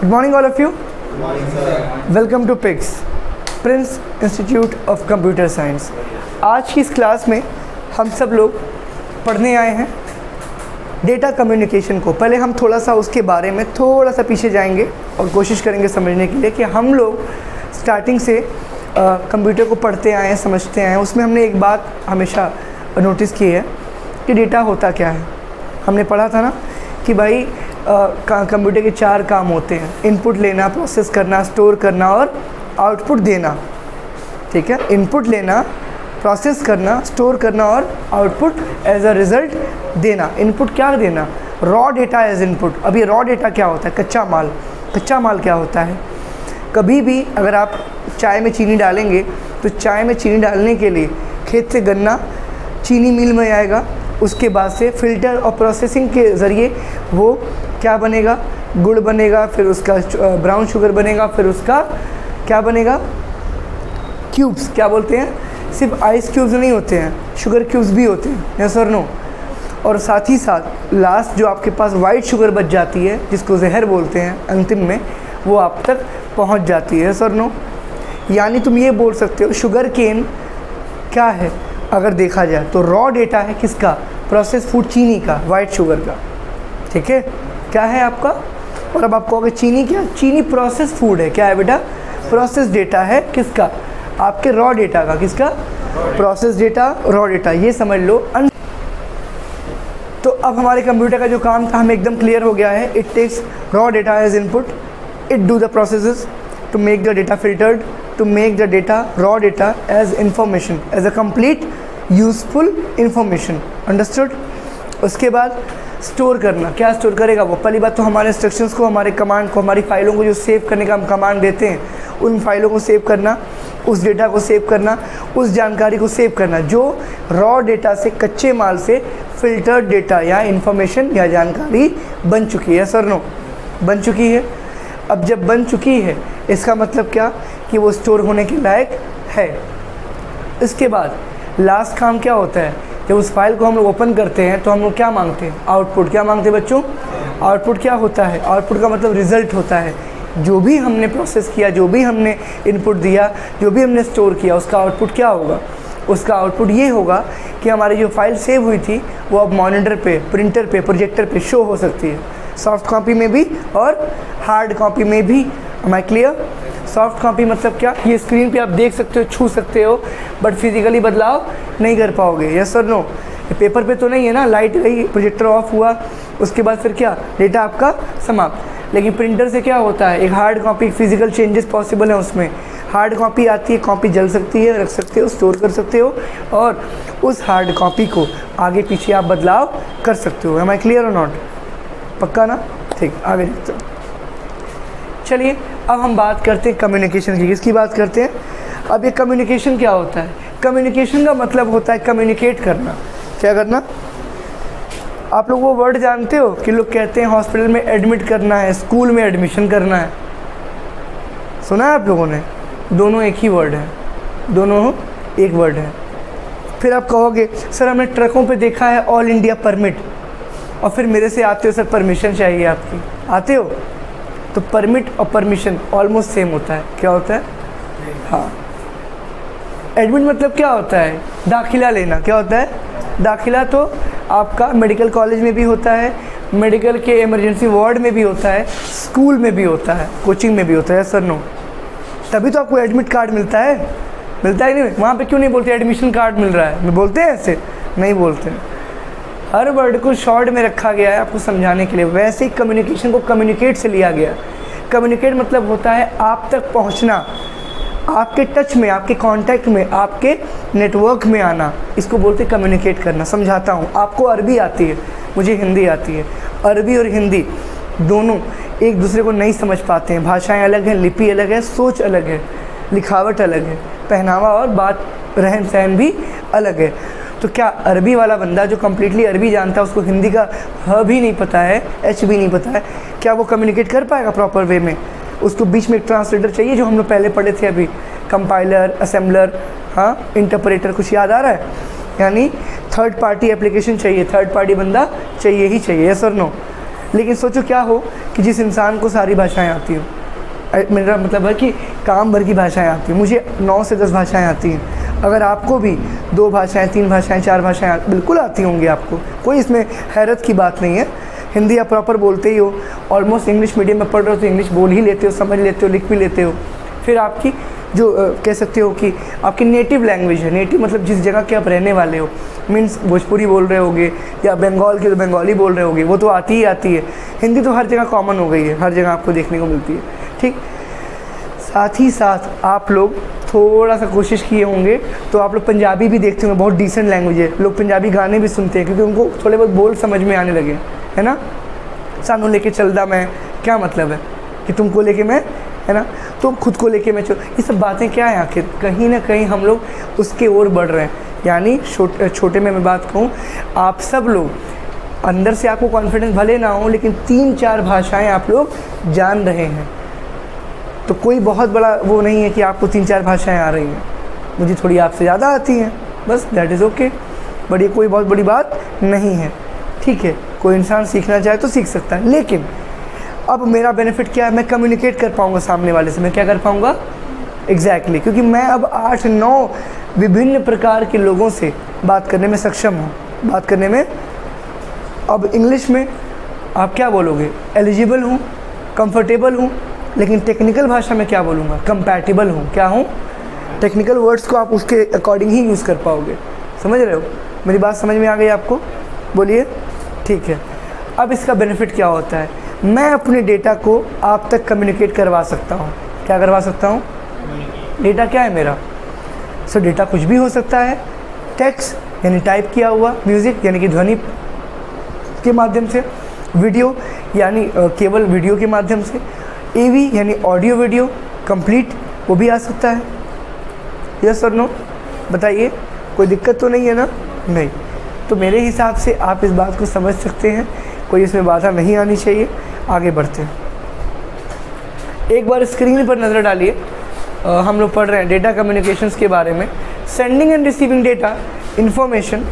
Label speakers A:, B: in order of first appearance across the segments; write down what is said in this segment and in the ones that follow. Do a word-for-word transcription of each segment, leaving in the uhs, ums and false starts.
A: Good morning all of you. Good morning sir. Welcome to P I C S, Prince Institute of Computer Science. आज की इस class में हम सब लोग पढ़ने आए हैं डेटा कम्युनिकेशन को। पहले हम थोड़ा सा उसके बारे में थोड़ा सा पीछे जाएंगे और कोशिश करेंगे समझने के लिए कि हम लोग स्टार्टिंग से कंप्यूटर को पढ़ते आए हैं, समझते आए हैं। उसमें हमने एक बात हमेशा नोटिस की है कि डेटा होता क्या है। हमने पढ़ा था ना कि भाई कंप्यूटर के चार काम होते हैं, इनपुट लेना, प्रोसेस करना, स्टोर करना और आउटपुट देना। ठीक है, इनपुट लेना, प्रोसेस करना, स्टोर करना और आउटपुट एज अ रिज़ल्ट देना। इनपुट क्या देना? Raw data as input. अब ये रॉ डेटा क्या होता है? कच्चा माल। कच्चा माल क्या होता है? कभी भी अगर आप चाय में चीनी डालेंगे तो चाय में चीनी डालने के लिए खेत से गन्ना चीनी मिल में आएगा, उसके बाद से फ़िल्टर और प्रोसेसिंग के ज़रिए वो क्या बनेगा? गुड़ बनेगा, फिर उसका ब्राउन शुगर बनेगा, फिर उसका क्या बनेगा? क्यूब्स। क्या बोलते हैं? सिर्फ आइस क्यूब्स नहीं होते हैं, शुगर क्यूब्स भी होते हैं, यस और नो। और साथ ही साथ लास्ट जो आपके पास वाइट शुगर बच जाती है, जिसको जहर बोलते हैं, अंतिम में वो आप तक पहुंच जाती है, यस और नो। यानी तुम ये बोल सकते हो शुगर केन क्या है? अगर देखा जाए तो रॉ डेटा है किसका? प्रोसेस फूड चीनी का, वाइट शुगर का। ठीक है, क्या है आपका? और अब आप कहोगे चीनी क्या? चीनी प्रोसेस फूड है। क्या है बेटा? प्रोसेस डेटा है किसका? आपके रॉ डेटा का। किसका? प्रोसेस डेटा, रॉ डेटा, ये समझ लो। तो अब हमारे कंप्यूटर का जो काम था हमें एकदम क्लियर हो गया है। It takes raw data as input, it do the processes to make the data filtered, to make the data, raw data as information, as a complete useful information. Understood? उसके बाद स्टोर करना। क्या store करेगा वो? पहली बात तो हमारे इंस्ट्रक्शंस को, हमारे कमांड को, हमारी फाइलों को जो सेव करने का हम कमांड देते हैं, उन फाइलों को सेव करना, उस डेटा को सेव करना, उस जानकारी को सेव करना जो रॉ डेटा से, कच्चे माल से फिल्टर्ड डेटा या इंफॉर्मेशन या जानकारी बन चुकी है। सर नो, बन चुकी है। अब जब बन चुकी है इसका मतलब क्या? कि वो स्टोर होने के लायक है। इसके बाद लास्ट काम क्या होता है? जब उस फाइल को हम लोग ओपन करते हैं तो हम लोग क्या मांगते हैं? आउटपुट। क्या मांगते हैं बच्चों? आउटपुट क्या होता है? आउटपुट का मतलब रिज़ल्ट होता है। जो भी हमने प्रोसेस किया, जो भी हमने इनपुट दिया, जो भी हमने स्टोर किया, उसका आउटपुट क्या होगा? उसका आउटपुट ये होगा कि हमारी जो फाइल सेव हुई थी वो अब मॉनिटर पे, प्रिंटर पे, प्रोजेक्टर पे शो हो सकती है, सॉफ्ट कॉपी में भी और हार्ड कॉपी में भी। Am I clear? Soft copy मतलब क्या? ये स्क्रीन पे आप देख सकते हो, छू सकते हो, बट फिजिकली बदलाव नहीं कर पाओगे, यस और नो। पेपर पे तो नहीं है ना, लाइट गई, प्रोजेक्टर ऑफ हुआ, उसके बाद फिर क्या? डेटा आपका समाप्त। लेकिन प्रिंटर से क्या होता है? एक hard copy, physical changes possible है उसमें। हार्ड कॉपी आती है, कॉपी जल सकती है, रख सकते हो, स्टोर कर सकते हो, और उस हार्ड कॉपी को आगे पीछे आप बदलाव कर सकते हो। एम आई क्लियर और नॉट? पक्का ना? ठीक, आगे देखते हो। चलिए अब हम बात करते हैं कम्युनिकेशन की। किसकी बात करते हैं? अब ये कम्युनिकेशन क्या होता है? कम्युनिकेशन का मतलब होता है कम्युनिकेट करना। क्या करना? आप लोग वो वर्ड जानते हो कि लोग कहते हैं हॉस्पिटल में एडमिट करना है, स्कूल में एडमिशन करना है। सुना है आप लोगों ने? दोनों एक ही वर्ड है, दोनों एक वर्ड है। फिर आप कहोगे सर हमने ट्रकों पे देखा है ऑल इंडिया परमिट, और फिर मेरे से आते हो सर परमिशन चाहिए आपकी। आते हो तो परमिट और परमिशन ऑलमोस्ट सेम होता है। क्या होता है? हाँ, एडमिट मतलब क्या होता है? दाखिला लेना। क्या होता है? दाखिला तो आपका मेडिकल कॉलेज में भी होता है, मेडिकल के इमरजेंसी वार्ड में भी होता है, स्कूल में भी होता है, कोचिंग में भी होता है, सर नो। तभी तो आपको एडमिट कार्ड मिलता है। मिलता है नहीं? वहाँ पे क्यों नहीं बोलते एडमिशन कार्ड मिल रहा है? बोलते हैं ऐसे? नहीं बोलते हैं। हर वर्ड को शॉर्ट में रखा गया है आपको समझाने के लिए। वैसे ही कम्युनिकेशन को कम्युनिकेट से लिया गया। कम्युनिकेट मतलब होता है आप तक पहुंचना, आपके टच में, आपके कांटेक्ट में, आपके नेटवर्क में आना। इसको बोलते कम्युनिकेट करना। समझाता हूँ। आपको अरबी आती है, मुझे हिंदी आती है। अरबी और हिंदी दोनों एक दूसरे को नहीं समझ पाते हैं। भाषाएँ अलग हैं, लिपि अलग है, सोच अलग है, लिखावट अलग है, पहनावा और बात, रहन सहन भी अलग है। तो क्या अरबी वाला बंदा जो कम्प्लीटली अरबी जानता है, उसको हिंदी का ह भी नहीं पता है, एच भी नहीं पता है, क्या वो कम्युनिकेट कर पाएगा प्रॉपर वे में? उसको बीच में एक ट्रांसलेटर चाहिए, जो हम लोग पहले पढ़े थे अभी, कंपाइलर, असेंबलर, हाँ, इंटरप्रेटर। कुछ याद आ रहा है? यानी थर्ड पार्टी एप्लीकेशन चाहिए, थर्ड पार्टी बंदा चाहिए ही चाहिए, यस और नो। लेकिन सोचो क्या हो कि जिस इंसान को सारी भाषाएं आती हो, मेरा मतलब है कि काम भर की भाषाएं आती हैं, मुझे नौ से दस भाषाएं आती हैं, अगर आपको भी दो भाषाएं, तीन भाषाएं, चार भाषाएं बिल्कुल आती होंगी आपको, कोई इसमें हैरत की बात नहीं है। हिंदी आप प्रॉपर बोलते ही हो, ऑलमोस्ट इंग्लिश मीडियम में पढ़ रहे हो तो इंग्लिश बोल ही लेते हो, समझ लेते हो, लिख भी लेते हो। फिर आपकी जो आ, कह सकते हो कि आपकी नेटिव लैंग्वेज है, नेटिव मतलब जिस जगह के आप रहने वाले हो, मीन्स भोजपुरी बोल रहे होगे या बंगाल के तो बंगाली बोल रहे होगे, वो तो आती ही आती है। हिंदी तो हर जगह कॉमन हो गई है, हर जगह आपको देखने को मिलती है, ठीक। साथ ही साथ आप लोग थोड़ा सा कोशिश किए होंगे तो आप लोग पंजाबी भी देखते होंगे, बहुत डिसेंट लैंग्वेज है, लोग पंजाबी गाने भी सुनते हैं क्योंकि उनको थोड़े बहुत बोल समझ में आने लगे, है ना। सानू लेके चलदा मैं, क्या मतलब है कि तुमको लेके मैं, है ना, तुम खुद को लेके मैं चल, ये सब बातें क्या है आखिर, कहीं ना कहीं हम लोग उसके ओर बढ़ रहे हैं। यानी छोटे छोटे में मैं बात कहूँ, आप सब लोग अंदर से आपको कॉन्फिडेंस भले ना हो लेकिन तीन चार भाषाएं आप लोग जान रहे हैं, तो कोई बहुत बड़ा वो नहीं है कि आपको तीन चार भाषाएं आ रही हैं, मुझे थोड़ी आपसे ज़्यादा आती हैं, बस दैट इज़ ओके, बट ये कोई बहुत बड़ी बात नहीं है, ठीक है। कोई इंसान सीखना चाहे तो सीख सकता है, लेकिन अब मेरा बेनिफिट क्या है, मैं कम्युनिकेट कर पाऊँगा सामने वाले से, मैं क्या कर पाऊँगा एग्जैक्टली exactly, क्योंकि मैं अब आठ नौ विभिन्न प्रकार के लोगों से बात करने में सक्षम हूँ, बात करने में। अब इंग्लिश में आप क्या बोलोगे, एलिजिबल हूँ, कंफर्टेबल हूँ, लेकिन टेक्निकल भाषा में क्या बोलूँगा, कंपैटिबल हूँ, क्या हूँ, टेक्निकल वर्ड्स को आप उसके अकॉर्डिंग ही यूज़ कर पाओगे। समझ रहे हो, मेरी बात समझ में आ गई आपको, बोलिए, ठीक है। अब इसका बेनिफिट क्या होता है, मैं अपने डेटा को आप तक कम्युनिकेट करवा सकता हूँ, क्या करवा सकता हूँ, डेटा क्या है मेरा, सो so, डेटा कुछ भी हो सकता है, टेक्स्ट यानी टाइप किया हुआ, म्यूज़िक यानी कि ध्वनि के माध्यम से, वीडियो यानी केवल वीडियो के माध्यम से, एवी यानी ऑडियो वीडियो कंप्लीट, वो भी आ सकता है। यस और नो, बताइए, कोई दिक्कत तो नहीं है ना, नहीं। तो मेरे हिसाब से आप इस बात को समझ सकते हैं, कोई इसमें बाधा नहीं आनी चाहिए। आगे बढ़ते हैं, एक बार स्क्रीन पर नज़र डालिए, हम लोग पढ़ रहे हैं डेटा कम्युनिकेशंस के बारे में। Sending and receiving data information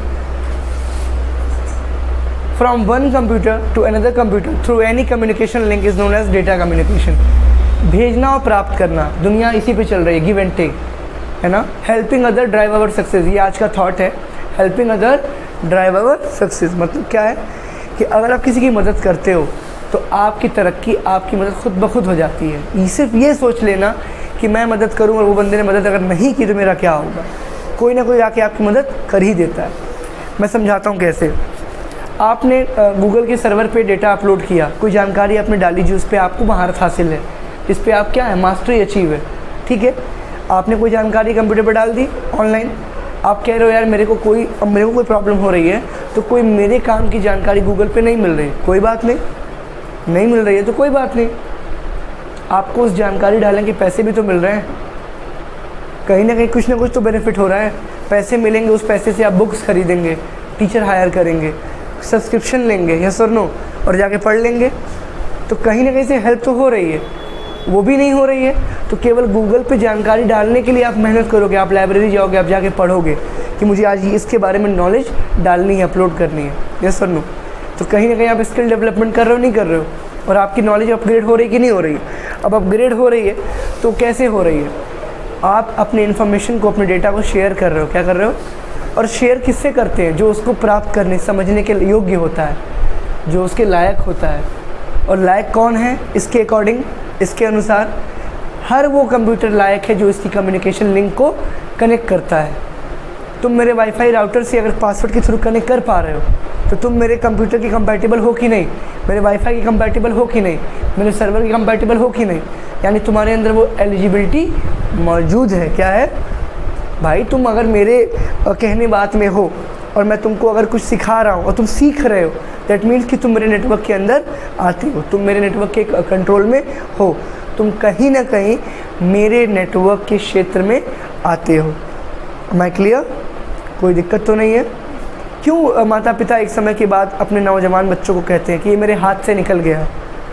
A: from one computer to another computer through any communication link is known as data communication. भेजना और प्राप्त करना, दुनिया इसी पे चल रही है, गिव एंड टेक, है ना। Helping other drive our success, ये आज का थॉट है, helping other drive our success. मतलब क्या है कि अगर आप किसी की मदद करते हो तो आपकी तरक्की, आपकी मदद खुद ब खुद हो जाती है। ये सिर्फ ये सोच लेना कि मैं मदद करूँ और वो बंदे ने मदद अगर नहीं की तो मेरा क्या होगा, कोई ना कोई आके आपकी मदद कर ही देता है। मैं समझाता हूँ कैसे। आपने गूगल के सर्वर पे डेटा अपलोड किया, कोई जानकारी आपने डाली जो उस पर आपको महारत हासिल है, इस पर आप क्या है, मास्टरी अचीव है, ठीक है। आपने कोई जानकारी कंप्यूटर पर डाल दी ऑनलाइन, आप कह रहे हो यार मेरे को कोई अब मेरे को कोई प्रॉब्लम हो रही है, तो कोई मेरे काम की जानकारी गूगल पे नहीं मिल रही, कोई बात नहीं, नहीं मिल रही है तो कोई बात नहीं, आपको उस जानकारी डालने के पैसे भी तो मिल रहे हैं, कहीं ना कहीं कुछ ना कुछ तो बेनिफिट हो रहा है। पैसे मिलेंगे, उस पैसे से आप बुक्स खरीदेंगे, टीचर हायर करेंगे, सब्सक्रिप्शन लेंगे, यस और नो, और जाके पढ़ लेंगे, तो कहीं ना कहीं से हेल्प तो हो रही है। वो भी नहीं हो रही है तो केवल गूगल पे जानकारी डालने के लिए आप मेहनत करोगे, आप लाइब्रेरी जाओगे, आप जाके पढ़ोगे कि मुझे आज इसके बारे में नॉलेज डालनी है, अपलोड करनी है, यस और नो। तो कहीं ना कहीं आप स्किल डेवलपमेंट कर रहे हो, नहीं कर रहे हो, और आपकी नॉलेज अपग्रेड हो रही है कि नहीं हो रही है। अब अपग्रेड हो रही है तो कैसे हो रही है, आप अपने इन्फॉर्मेशन को, अपने डेटा को शेयर कर रहे हो, क्या कर रहे हो, और शेयर किससे करते हैं, जो उसको प्राप्त करने, समझने के योग्य होता है, जो उसके लायक होता है। और लायक कौन है, इसके अकॉर्डिंग, इसके अनुसार हर वो कंप्यूटर लायक है जो इसकी कम्युनिकेशन लिंक को कनेक्ट करता है। तुम मेरे वाईफाई राउटर से अगर पासवर्ड के थ्रू कनेक्ट कर पा रहे हो तो तुम मेरे कंप्यूटर की कंपैटिबल हो कि नहीं, मेरे वाईफाई की कंपैटिबल हो कि नहीं, मेरे सर्वर की कंपैटिबल हो कि नहीं, यानी तुम्हारे अंदर वो एलिजिबिलिटी मौजूद है। क्या है भाई, तुम अगर मेरे कहने बात में हो और मैं तुमको अगर कुछ सिखा रहा हूँ और तुम सीख रहे हो, दैट मीन्स कि तुम मेरे नेटवर्क के अंदर आते हो, तुम मेरे नेटवर्क के कंट्रोल में हो, तुम कहीं ना कहीं मेरे नेटवर्क के क्षेत्र में आते हो। मैं क्लियर, कोई दिक्कत तो नहीं है। क्यों माता पिता एक समय के बाद अपने नौजवान बच्चों को कहते हैं कि ये मेरे हाथ से निकल गया,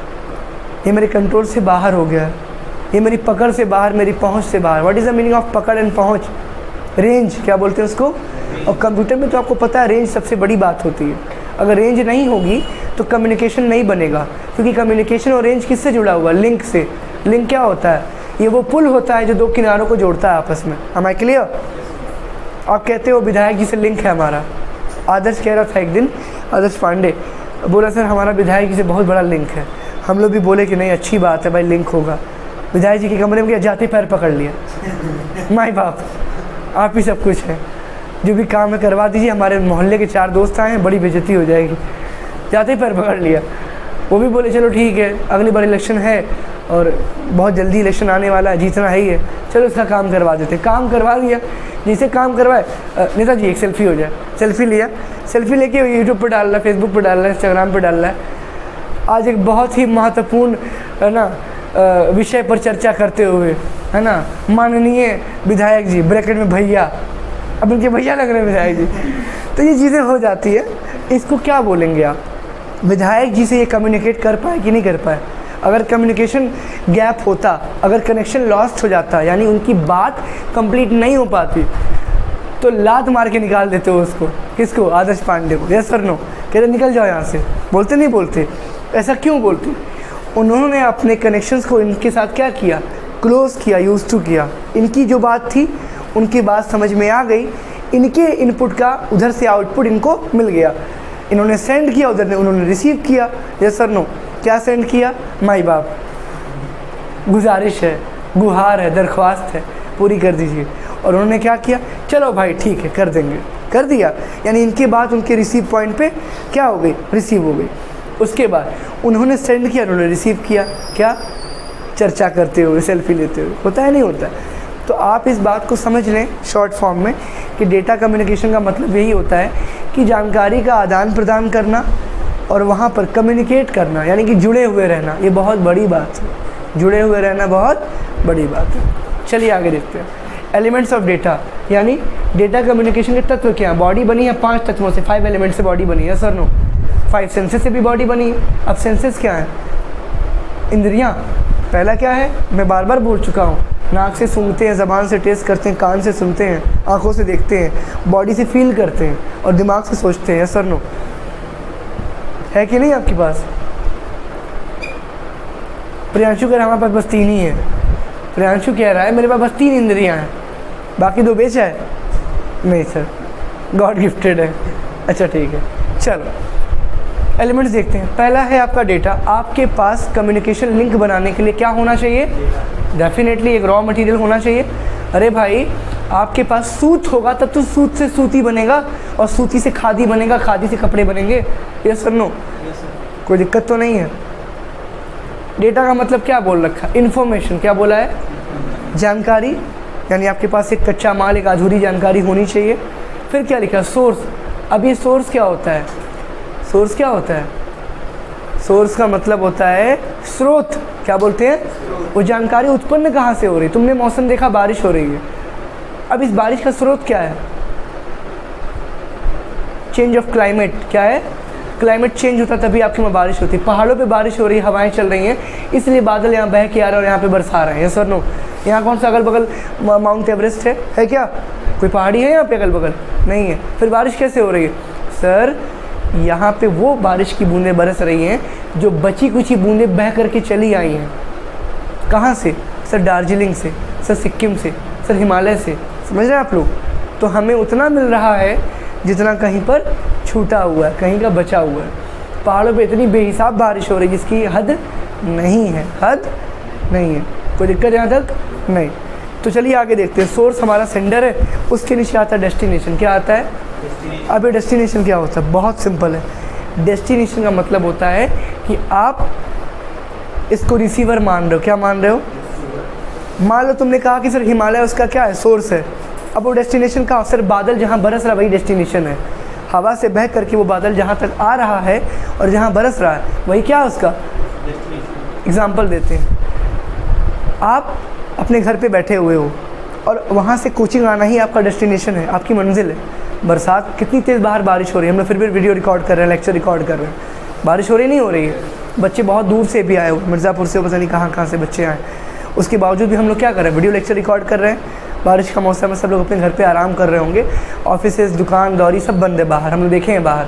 A: ये मेरे कंट्रोल से बाहर हो गया, ये मेरी पकड़ से बाहर, मेरी पहुंच से बाहर। What is the meaning of पकड़ एंड पहुंच, रेंज क्या बोलते हैं उसको। और कंप्यूटर में तो आपको पता है रेंज सबसे बड़ी बात होती है। अगर रेंज नहीं होगी तो कम्युनिकेशन नहीं बनेगा, क्योंकि कम्युनिकेशन और रेंज किससे जुड़ा हुआ? लिंक से। लिंक क्या होता है? ये वो पुल होता है जो दो किनारों को जोड़ता है आपस में। am I clear? आप कहते हो विधायक जी से लिंक है हमारा। आदर्श कह रहा था एक दिन, आदर्श पांडे बोला सर हमारा विधायक जी से बहुत बड़ा लिंक है। हम लोग भी बोले कि नहीं अच्छी बात है भाई, लिंक होगा। विधायक जी के कमरे में गया, जाते पैर पकड़ लिया, माई बाप आप ही सब कुछ है, जो भी काम है करवा दीजिए, हमारे मोहल्ले के चार दोस्त आए हैं, बड़ी बेइज्जती हो जाएगी। जाते पैर पकड़ लिया। वो भी बोले चलो ठीक है, अगली बार इलेक्शन है और बहुत जल्दी इलेक्शन आने वाला है, जीतना है ही है, चलो इसका काम करवा देते। काम करवा दिया। जिसे काम करवाए, नेताजी एक सेल्फी हो जाए। सेल्फी लिया, सेल्फी लेके यूट्यूब पर डाल रहा है, फेसबुक पर डाल रहा है, इंस्टाग्राम पर डाल रहा है। आज एक बहुत ही महत्वपूर्ण है ना विषय पर चर्चा करते हुए, है ना, माननीय विधायक जी ब्रैकेट में भैया, अब उनके भैया लग रहे हैं विधायक जी। तो ये चीज़ें हो जाती है। इसको क्या बोलेंगे आप? विधायक जी से ये कम्युनिकेट कर पाए कि नहीं कर पाए? अगर कम्युनिकेशन गैप होता, अगर कनेक्शन लॉस्ट हो जाता, यानी उनकी बात कंप्लीट नहीं हो पाती, तो लात मार के निकाल देते हो उसको। किसको? आदर्श पांडे को। Yes sir no? कहते निकल जाओ यहाँ से। बोलते नहीं बोलते? ऐसा क्यों बोलते? उन्होंने अपने कनेक्शंस को इनके साथ क्या किया? क्लोज किया, यूज टू किया। इनकी जो बात थी उनकी बात समझ में आ गई, इनके इनपुट का उधर से आउटपुट इनको मिल गया। इन्होंने सेंड किया, उधर ने उन्होंने रिसीव किया। Yes sir no? क्या सेंड किया? माई बाप गुजारिश है, गुहार है, दरख्वास्त है, पूरी कर दीजिए। और उन्होंने क्या किया? चलो भाई ठीक है कर देंगे, कर दिया। यानी इनके बात उनके रिसीव पॉइंट पे क्या हो गई? रिसीव हो गई। उसके बाद उन्होंने सेंड किया, उन्होंने रिसीव किया। क्या? चर्चा करते हुए, सेल्फी लेते हुए। होता है नहीं होता? तो आप इस बात को समझ लें शॉर्ट फॉर्म में कि डेटा कम्युनिकेशन का मतलब यही होता है कि जानकारी का आदान प्रदान करना और वहाँ पर कम्युनिकेट करना, यानी कि जुड़े हुए रहना। ये बहुत बड़ी बात है, जुड़े हुए रहना बहुत बड़ी बात है। चलिए आगे देखते हैं। एलिमेंट्स ऑफ डेटा, यानी डेटा कम्युनिकेशन के तत्व क्या हैं? बॉडी बनी है पांच तत्वों से, फाइव एलिमेंट से बॉडी बनी है। Sir no? फाइव सेंसेस से भी बॉडी बनी है। अब सेंसेस क्या है? इंद्रियां। पहला क्या है? मैं बार बार बोल चुका हूँ, नाक से सूंघते हैं, ज़बान से टेस्ट करते हैं, कान से सुनते हैं, आँखों से देखते हैं, बॉडी से फील करते हैं और दिमाग से सोचते हैं। Sir no? है कि नहीं आपके पास? प्रियांशु कह रहा है हमारे पास बस तीन ही है। प्रियांशु कह रहा है मेरे पास बस तीन इंद्रियां हैं, बाकी दो बेचा है। नहीं सर, गॉड गिफ्टेड है। अच्छा ठीक है, चलो एलिमेंट्स देखते हैं। पहला है आपका डेटा। आपके पास कम्युनिकेशन लिंक बनाने के लिए क्या होना चाहिए? डेफिनेटली एक रॉ मटेरियल होना चाहिए। अरे भाई आपके पास सूत होगा तब तो सूत से सूती बनेगा, और सूती से खादी बनेगा, खादी से कपड़े बनेंगे। Yes sir no? कोई दिक्कत तो नहीं है। डेटा का मतलब क्या बोल रखा? इन्फॉर्मेशन। क्या बोला है? जानकारी। यानी आपके पास एक कच्चा माल, एक अधूरी जानकारी होनी चाहिए। फिर क्या लिखा? सोर्स। अब ये सोर्स क्या होता है? सोर्स क्या होता है? सोर्स का मतलब होता है स्रोत। क्या बोलते हैं? वो जानकारी उत्पन्न कहाँ से हो रही? तुमने मौसम देखा, बारिश हो रही है। अब इस बारिश का स्रोत क्या है? Change of climate. क्या है? क्लाइमेट चेंज होता तभी आपके वहाँ बारिश होती है। पहाड़ों पे बारिश हो रही है, हवाएं चल रही हैं, इसलिए बादल यहाँ बह के आ रहे हैं और यहाँ पे बरसा रहे हैं। यस और नो? यहाँ कौन सा अगल बगल माउंट एवरेस्ट है? है क्या? कोई पहाड़ी है यहाँ पे अगल बगल? नहीं है। फिर बारिश कैसे हो रही है? सर यहाँ पे वो बारिश की बूंदें बरस रही हैं जो बची कुछ बूंदें बह करके चली आई हैं। कहाँ से? सर दार्जिलिंग से, सर सिक्किम से, सर हिमालय से। समझ रहे हैं आप लोग? तो हमें उतना मिल रहा है जितना कहीं पर छूटा हुआ है, कहीं का बचा हुआ है। पहाड़ों पे इतनी बेहिसाब बारिश हो रही है जिसकी हद नहीं है, हद नहीं है। कोई दिक्कत यहाँ तक नहीं? तो चलिए आगे देखते हैं। सोर्स हमारा सेंडर है, उसके नीचे आता है डेस्टिनेशन। क्या आता है? अब ये डेस्टिनेशन क्या होता है? बहुत सिंपल है। डेस्टिनेशन का मतलब होता है कि आप इसको रिसीवर मान रहे हो। क्या मान रहे हो? मान लो तुमने कहा कि सर हिमालय उसका क्या है? सोर्स है। अब वो डेस्टिनेशन का, सर बादल जहाँ बरस रहा है वही डेस्टिनेशन है। हवा से बह करके वो बादल जहाँ तक आ रहा है और जहाँ बरस रहा है वही क्या है उसका? एग्जाम्पल देते हैं। आप अपने घर पे बैठे हुए हो और वहाँ से कोचिंग आना ही आपका डेस्टिनेशन है, आपकी मंजिल है। बरसात कितनी तेज़ बाहर बारिश हो रही है, हम लोग फिर भी वीडियो रिकॉर्ड कर रहे हैं, लेक्चर रिकॉर्ड कर रहे हैं। बारिश हो रही नहीं हो रही है? बच्चे बहुत दूर से भी आए हो, मिर्ज़ापुर से, पता नहीं कहाँ कहाँ से बच्चे आए, उसके बावजूद भी हम लोग क्या कर रहे हैं? वीडियो लेक्चर रिकॉर्ड कर रहे हैं। बारिश का मौसम है, सब लोग अपने घर पे आराम कर रहे होंगे। ऑफिसेज, दुकान दौरी सब बंद है बाहर, हम लोग देखे हैं बाहर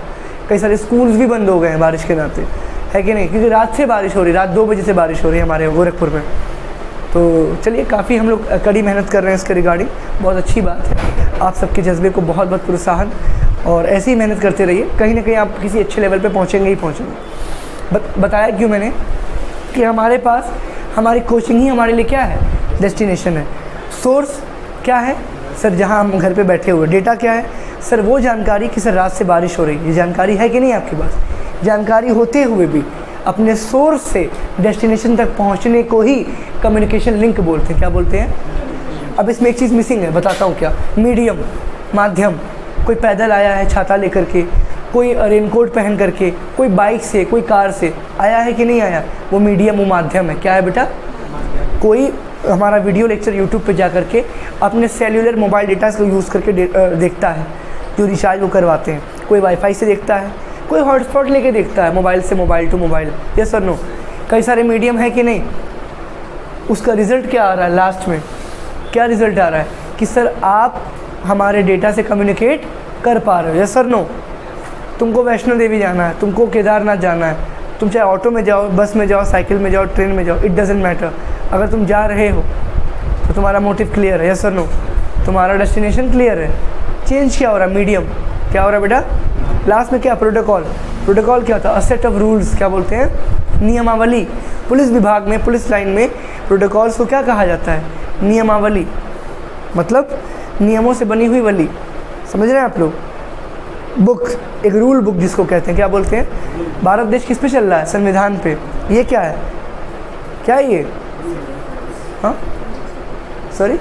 A: कई सारे स्कूल्स भी बंद हो गए हैं बारिश के नाते, है कि नहीं, क्योंकि रात से बारिश हो रही, रात दो बजे से बारिश हो रही है हमारे गोरखपुर में। तो चलिए काफ़ी हम लोग कड़ी मेहनत कर रहे हैं इसके रिगार्डिंग, बहुत अच्छी बात है। आप सबके जज्बे को बहुत बहुत प्रोत्साहन, और ऐसे ही मेहनत करते रहिए, कहीं ना कहीं आप किसी अच्छे लेवल पे पहुंचेंगे ही पहुंचेंगे। बत, बताया क्यों मैंने कि हमारे पास हमारी कोचिंग ही हमारे लिए क्या है, डेस्टिनेशन है। सोर्स क्या है सर, जहां हम घर पे बैठे हुए। डेटा क्या है सर, वो जानकारी कि सर रात से बारिश हो रही है, ये जानकारी है कि नहीं आपके पास। जानकारी होते हुए भी अपने सोर्स से डेस्टिनेशन तक पहुंचने को ही कम्युनिकेशन लिंक बोलते हैं। क्या बोलते हैं? अब इसमें एक चीज़ मिसिंग है, बताता हूँ क्या। मीडियम, माध्यम, कोई पैदल आया है छाता लेकर के, कोई रेनकोट पहन करके, कोई बाइक से, कोई कार से आया है कि नहीं आया, वो मीडियम, वो माध्यम है। क्या है बेटा? कोई हमारा वीडियो लेक्चर यूट्यूब पे जा करके अपने सेल्यूलर मोबाइल डेटा को यूज़ करके दे, देखता है, जो रिचार्ज वो करवाते हैं। कोई वाईफाई से देखता है, कोई हॉटस्पॉट लेके देखता है, मोबाइल से मोबाइल टू मोबाइल। यस और नो? कई सारे मीडियम है कि नहीं। उसका रिज़ल्ट क्या आ रहा है लास्ट में? क्या रिज़ल्ट आ रहा है कि सर आप हमारे डेटा से कम्युनिकेट कर पा रहे हो। यस और नो? तुमको वैष्णो देवी जाना है, तुमको केदारनाथ जाना है, तुम चाहे ऑटो में जाओ, बस में जाओ, साइकिल में जाओ, ट्रेन में जाओ, इट डजेंट मैटर। अगर तुम जा रहे हो तो तुम्हारा मोटिव क्लियर है। यस और नो? तुम्हारा डेस्टिनेशन क्लियर है। चेंज क्या हो रहा है? मीडियम। क्या हो रहा है बेटा? लास्ट में क्या? प्रोटोकॉल। प्रोटोकॉल क्या होता है? A set of rules. क्या बोलते हैं? नियमावली। पुलिस विभाग में, पुलिस लाइन में प्रोटोकॉल्स को क्या कहा जाता है? नियमावली। मतलब नियमों से बनी हुई वली। समझ रहे हैं आप लोग? बुक, एक रूल बुक जिसको कहते हैं। क्या बोलते हैं? भारत देश किस पे चल रहा है? संविधान पे। ये क्या है? क्या है ये? हाँ sorry,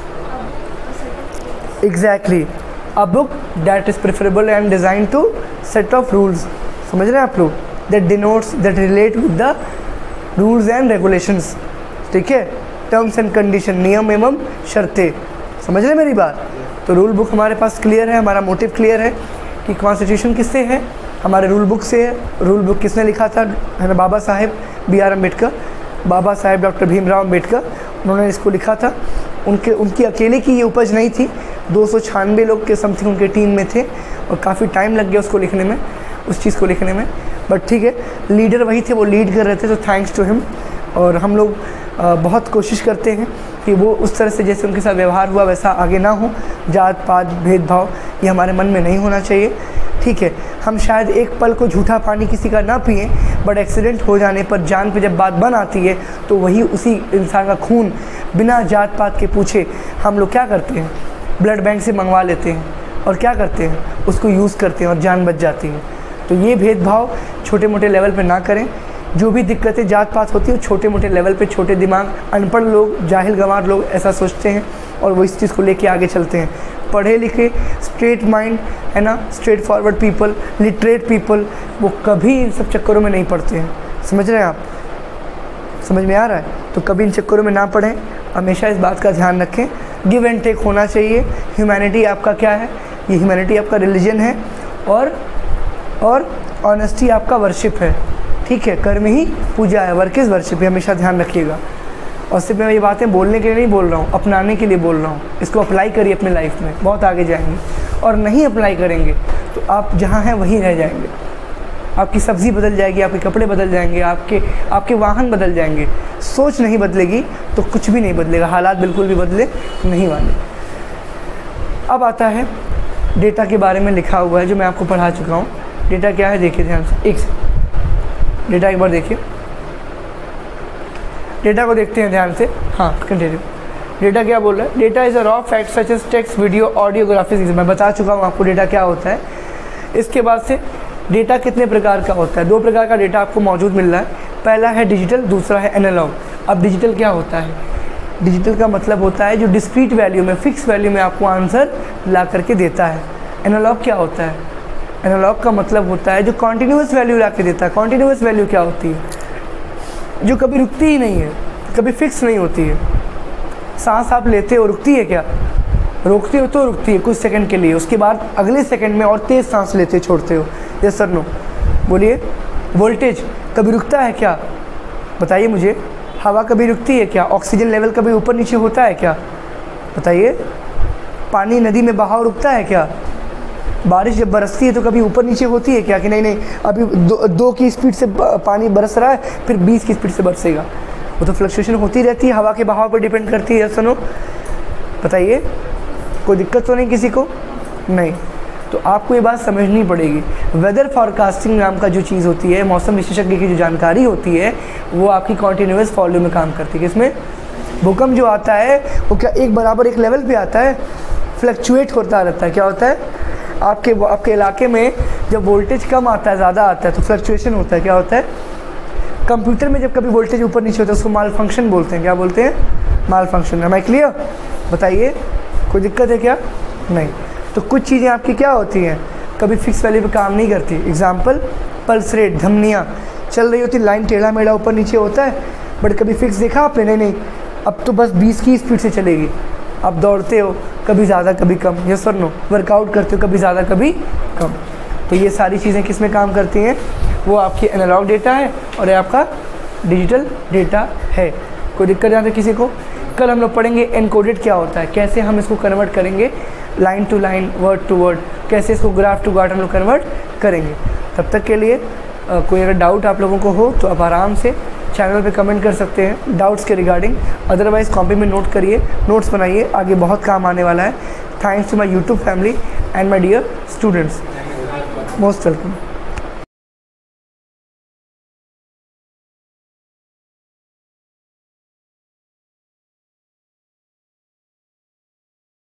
A: exactly a book that is preferable and design to set of rules. समझ रहे हैं आप लोग? That denotes, that relate with the rules and regulations. ठीक है? टर्म्स एंड कंडीशन, नियम एवं शर्तें। समझ रहे हैं मेरी बात? तो रूल बुक हमारे पास क्लियर है, हमारा मोटिव क्लियर है कि कॉन्स्टिट्यूशन किससे है? हमारे रूल बुक से है। रूल बुक किसने लिखा था? है ना, Baba Saheb B R Ambedkar, Baba Saheb doctor Bhimrao Ambedkar, उन्होंने इसको लिखा था। उनके उनकी अकेले की ये उपज नहीं थी, दो सौ छियानवे लोग के समथिंग उनके टीम में थे, और काफ़ी टाइम लग गया उसको लिखने में, उस चीज़ को लिखने में। बट ठीक है, लीडर वही थे, वो लीड कर रहे थे, तो थैंक्स टू हिम। और हम लोग आ, बहुत कोशिश करते हैं कि वो उस तरह से जैसे उनके साथ व्यवहार हुआ वैसा आगे ना हो। जात पात भेदभाव ये हमारे मन में नहीं होना चाहिए। ठीक है, हम शायद एक पल को झूठा पानी किसी का ना पिए, बट एक्सीडेंट हो जाने पर, जान पे जब बात बन आती है, तो वही उसी इंसान का खून बिना जात पात के पूछे हम लोग क्या करते हैं? ब्लड बैंक से मंगवा लेते हैं, और क्या करते हैं? उसको यूज़ करते हैं और जान बच जाती है। तो ये भेदभाव छोटे मोटे लेवल पे ना करें। जो भी दिक्कतें जात पात होती है, छोटे मोटे लेवल पे, छोटे दिमाग, अनपढ़ लोग, जाहिल गंवार लोग ऐसा सोचते हैं, और वो इस चीज़ को लेके आगे चलते हैं। पढ़े लिखे, स्ट्रेट माइंड, है ना, straightforward people, literate people, वो कभी इन सब चक्करों में नहीं पड़ते हैं। समझ रहे हैं आप? समझ में आ रहा है? तो कभी इन चक्करों में ना पड़ें, हमेशा इस बात का ध्यान रखें। गिव एंड टेक होना चाहिए। ह्यूमैनिटी आपका क्या है? ये ह्यूमैनिटी आपका रिलीजन है, और और ऑनेस्टी आपका वर्शिप है। ठीक है? कर्म ही पूजा है, वर्क इज़ वर्शिप है, हमेशा ध्यान रखिएगा। और सिर्फ मैं ये बातें बोलने के लिए नहीं बोल रहा हूँ, अपनाने के लिए बोल रहा हूँ। इसको अप्लाई करिए अपने लाइफ में, बहुत आगे जाएंगे। और नहीं अप्लाई करेंगे तो आप जहाँ हैं वहीं रह जाएंगे। आपकी सब्ज़ी बदल जाएगी, आपके कपड़े बदल जाएंगे, आपके आपके वाहन बदल जाएंगे। सोच नहीं बदलेगी तो कुछ भी नहीं बदलेगा, हालात बिल्कुल भी बदले नहीं वाले। अब आता है डेटा के बारे में लिखा हुआ है, जो मैं आपको पढ़ा चुका हूँ। डेटा क्या है देखिए ध्यान से, एक से डेटा एक बार देखिए, डेटा को देखते हैं ध्यान से। हाँ, कंटिन्यू। डेटा क्या बोल रहा है? Data is a raw fact such as text, video, audio, graphics. मैं बता चुका हूँ आपको डेटा क्या होता है। इसके बाद से डेटा कितने प्रकार का होता है? दो प्रकार का डेटा आपको मौजूद मिल रहा है। पहला है डिजिटल, दूसरा है एनालॉग। अब डिजिटल क्या होता है? डिजिटल का मतलब होता है जो डिस्क्रीट वैल्यू में, फिक्स वैल्यू में आपको आंसर ला करके देता है। एनालॉग क्या होता है? एनालॉग का मतलब होता है जो कॉन्टीन्यूअस वैल्यू ला के देता है। कॉन्टीन्यूअस वैल्यू क्या होती है? जो कभी रुकती ही नहीं है, कभी फिक्स नहीं होती है। सांस आप लेते हो, रुकती है क्या? रोकते हो तो रुकती है कुछ सेकंड के लिए, उसके बाद अगले सेकंड में और तेज़ सांस लेते छोड़ते हो। Yes sir no? बोलिए। वोल्टेज कभी रुकता है क्या? बताइए मुझे। हवा कभी रुकती है क्या? ऑक्सीजन लेवल कभी ऊपर नीचे होता है क्या? बताइए। पानी, नदी में बहाव रुकता है क्या? बारिश जब बरसती है तो कभी ऊपर नीचे होती है क्या कि नहीं नहीं अभी दो, दो की स्पीड से पानी बरस रहा है फिर बीस की स्पीड से बरसेगा, वो तो फ्लक्चुएशन होती रहती है, हवा के बहाव पर डिपेंड करती है। सुनो बताइए, कोई दिक्कत तो नहीं किसी को? नहीं। तो आपको ये बात समझनी पड़ेगी। वेदर फॉरकास्टिंग नाम का जो चीज़ होती है, मौसम विशेषज्ञ की जो जानकारी होती है, वो आपकी कॉन्टीन्यूअस फॉलो में काम करती है। इसमें भूकंप जो आता है वो क्या एक बराबर एक लेवल पे आता है? फ्लक्चुएट होता रहता है। क्या होता है? आपके आपके इलाके में जब वोल्टेज कम आता है, ज़्यादा आता है तो फ्लक्चुएशन होता है। क्या होता है? कंप्यूटर में जब कभी वोल्टेज ऊपर नीचे होता है उसको माल फंक्शन बोलते हैं। क्या बोलते हैं? Malfunction. है मैं क्लियर? बताइए, कोई दिक्कत है क्या? नहीं। तो कुछ चीज़ें आपकी क्या होती हैं, कभी फिक्स वैल्यू पे काम नहीं करती। एग्जांपल, पल्स रेट, धमनियाँ चल रही होती, लाइन टेढ़ा मेढ़ा ऊपर नीचे होता है, बट कभी फिक्स देखा आपने? नहीं नहीं, अब तो बस बीस की स्पीड से चलेगी। आप दौड़ते हो कभी ज़्यादा कभी कम, यस और नो? वर्कआउट करते हो कभी ज़्यादा कभी कम। तो ये सारी चीज़ें किस में काम करती हैं? वो आपकी एनालॉग डेटा है और ये आपका डिजिटल डेटा है। कोई दिक्कत यहाँ पे किसी को? कल हम लोग पढ़ेंगे एनकोडेड क्या होता है, कैसे हम इसको कन्वर्ट करेंगे line to line, word to word, कैसे इसको ग्राफ टू ग्राफ हम लोग कन्वर्ट करेंगे। तब तक के लिए आ, कोई अगर डाउट आप लोगों को हो तो आप आराम से चैनल पे कमेंट कर सकते हैं डाउट्स के रिगार्डिंग। अदरवाइज़ कॉपी में नोट करिए, नोट्स बनाइए, आगे बहुत काम आने वाला है। Thanks to my YouTube family and my dear students, most welcome.